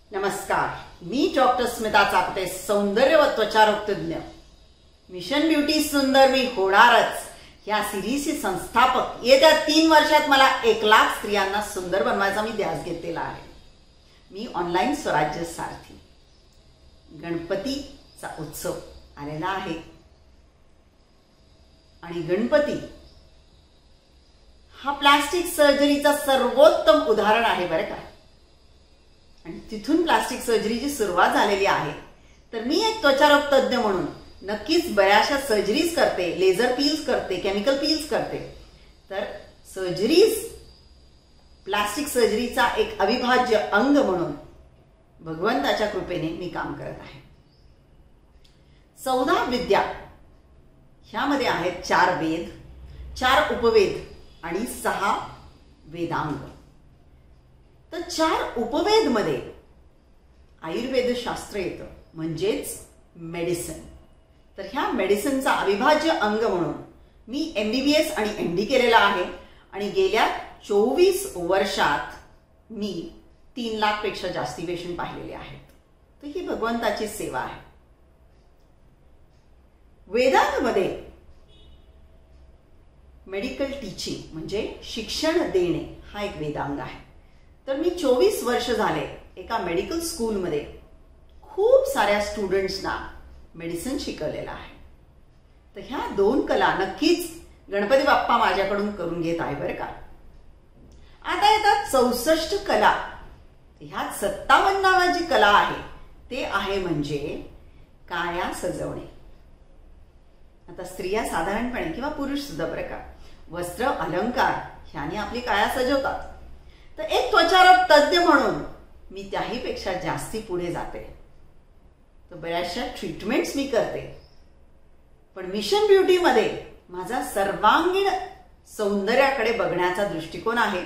नमस्कार, मी डॉक्टर स्मिता चापटे, सौंदर्य व त्वचारोग तज्ञ. मिशन ब्युटी सुंदर मी होणारच या सिरीजचे संस्थापक. येत्या 3 वर्षात मला 1 लाख स्त्रियांना सुंदर बनवायचा मी ध्यास घेतलेला आहे. मी ऑनलाईन स्वराज्य सारथी. गणपतीचा उत्सव आलेला आहे आणि गणपती हा प्लास्टिक सर्जरीचा सर्वोत्तम उदाहरण आहे बरं का. आणि तिथून प्लास्टिक सर्जरीची सुरुवात झालेली आहे. तर मी एक त्वचारोग तज्ञ म्हणून नक्कीच बऱ्याचशा सर्जरीज करते, लेझर पील्स करते, केमिकल पील्स करते. तर सर्जरीज प्लास्टिक सर्जरीचा एक अविभाज्य अंग म्हणून भगवंताच्या कृपेने मी काम करत आहे. 14 विद्या ह्यामध्ये आहेत 4 वेद, 4 उपवेद आणि 6 वेदांग. तर 4 उपवेद मध्ये आयुर्वेद शास्त्र येतं, म्हणजेच मेडिसिन. तर ह्या मेडिसिनचा अविभाज्य अंग म्हणून मी MBBS आणि MD केलेला आहे आणि गेल्या 24 वर्षात मी 3 लाख पेक्षा जास्ती पेशंट पाहिलेले आहेत. तर ही भगवंताची सेवा आहे. वेदांमध्ये मेडिकल टीचिंग म्हणजे शिक्षण देणे हा एक वेदांग आहे. तर मी 24 वर्ष झाले एका मेडिकल स्कूलमध्ये खूप साऱ्या स्टुडंट्सना मेडिसिन शिकवलेलं आहे. तर ह्या 2 कला नक्कीच गणपती बाप्पा माझ्याकडून करून घेत आहे बरं का. आता येतात 64 कला. ह्यात 57 नावाची कला आहे ते आहे म्हणजे काया सजवणे. आता स्त्रिया साधारणपणे किंवा पुरुष सुद्धा बरं का वस्त्र अलंकार ह्याने आपली काया सजवतात. तर एक त्वचारोग तज्ञ म्हणून मी त्याही पेक्षा जास्ती पुढे जाते. तर बऱ्याचशा ट्रीटमेंट्स मी करते. पण मिशन ब्युटी मध्ये माझा सर्वांगीण सौंदर्याकडे बघण्याचा दृष्टिकोन आहे.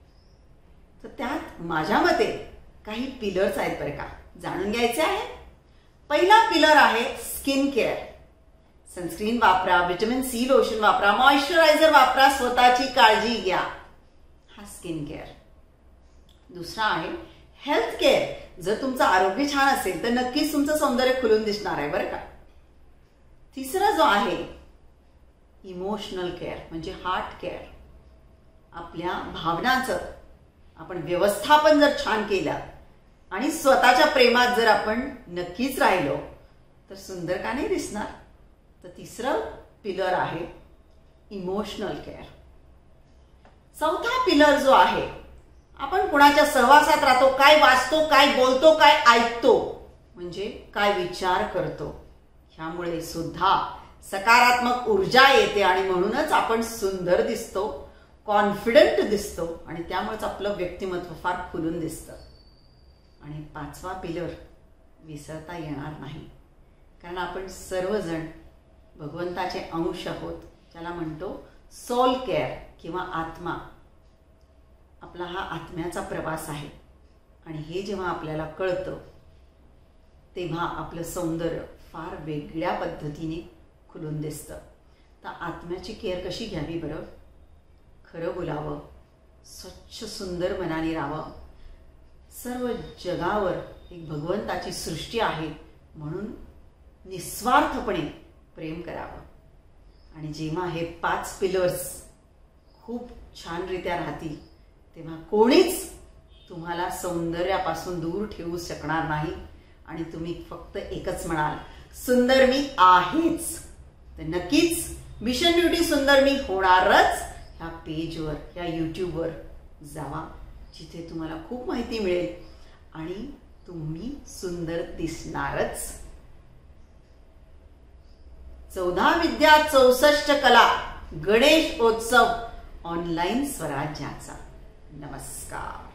तर त्यात माझ्या मते काही पिलर्स आहेत बरं का, जाणून घ्यायचे आहे. पहिला पिलर आहे स्किन केअर. सनस्क्रीन वापरा, व्हिटॅमिन C लोशन वापरा, मॉइश्चरायझर वापरा, स्वतःची काळजी घ्या. हा स्किन केअर. दुसरा आहे हेल्थ केअर. जर तुमचं आरोग्य छान असेल तर नक्कीच तुमचं सौंदर्य खुलून दिसणार आहे बरं का. तिसरा जो आहे इमोशनल केअर म्हणजे हार्ट केअर. आपल्या भावनांचं आपण व्यवस्थापन जर छान केलं आणि स्वतःच्या प्रेमात जर आपण नक्कीच राहिलो तर सुंदर का नाही दिसणार. तर तिसरं पिलर आहे इमोशनल केअर. चौथा पिलर जो आहे आपण कुणाच्या सहवासात राहतो, काय वाचतो, काय बोलतो, काय ऐकतो, म्हणजे काय विचार करतो, ह्यामुळे सुद्धा सकारात्मक ऊर्जा येते आणि म्हणूनच आपण सुंदर दिसतो, कॉन्फिडंट दिसतो आणि त्यामुळेच आपलं व्यक्तिमत्व फार खुलून दिसतं. आणि 5वा पिलर विसरता येणार नाही, कारण आपण सर्वजण भगवंताचे अंश आहोत. त्याला म्हणतो सोल केअर किंवा आत्मा. आपला हा आत्म्याचा प्रवास आहे आणि हे जेव्हा आपल्याला कळतं तेव्हा आपलं सौंदर्य फार वेगळ्या पद्धतीने खुलून दिसतं. तर आत्म्याची केअर कशी घ्यावी बरं? खरं बोलावं, स्वच्छ सुंदर मनाने राहावं. सर्व जगावर एक भगवंताची सृष्टी आहे म्हणून निस्वार्थपणे प्रेम करावं. आणि जेव्हा हे 5 पिलर्स खूप छानरित्या राहतील तेव्हा कोणीच तुम्हाला सौंदर्यापासून दूर ठेवू शकणार नाही आणि तुम्ही फक्त एकच म्हणाल, सुंदर मी आहेच. तर नक्कीच मिशन ब्युटी सुंदर मी होणारच ह्या पेजवर, ह्या YouTubeवर जावा, जिथे तुम्हाला खूप माहिती मिळेल आणि तुम्ही सुंदर दिसणारच. 14 विद्या 64 कला गणेश उत्सव ऑनलाईन स्वराज्याचा. नमस्कार.